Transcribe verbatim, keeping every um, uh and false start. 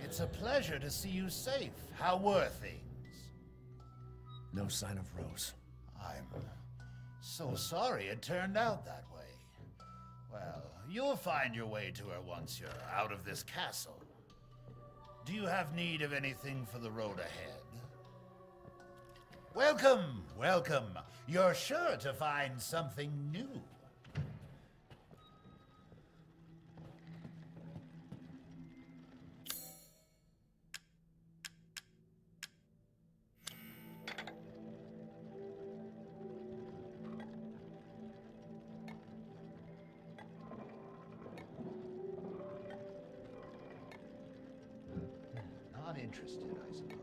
It's a pleasure to see you safe. How were things? No sign of Rose. I'm so sorry it turned out that way. Well, you'll find your way to her once you're out of this castle. Do you have need of anything for the road ahead? Welcome, welcome. You're sure to find something new. Not interested, I suppose.